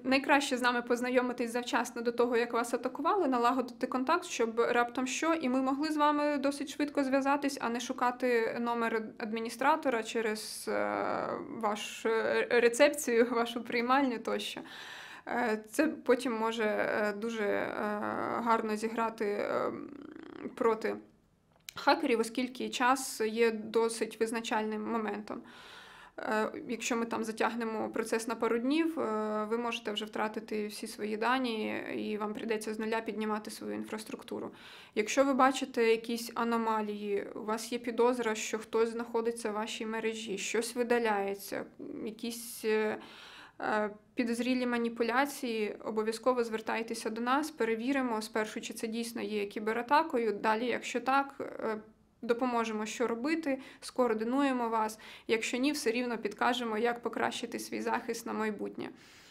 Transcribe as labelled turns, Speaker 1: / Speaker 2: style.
Speaker 1: найкраще з нами познайомитись завчасно до того, як вас атакували, налагодити контакт, щоб раптом що, і ми могли з вами досить швидко зв'язатись, а не шукати номер адміністратора через вашу рецепцію, вашу приймальню тощо. Це потім може дуже гарно зіграти проти хакерів, оскільки час є досить визначальним моментом. Якщо ми там затягнемо процес на пару днів, ви можете вже втратити всі свої дані і вам прийдеться з нуля піднімати свою інфраструктуру. Якщо ви бачите якісь аномалії, у вас є підозра, що хтось знаходиться в вашій мережі, щось видаляється, якісь підозрілі маніпуляції, обов'язково звертайтеся до нас, перевіримо спершу, чи це дійсно є кібератакою. Далі, якщо так, допоможемо, що робити, скоординуємо вас. Якщо ні, все рівно підкажемо, як покращити свій захист на майбутнє.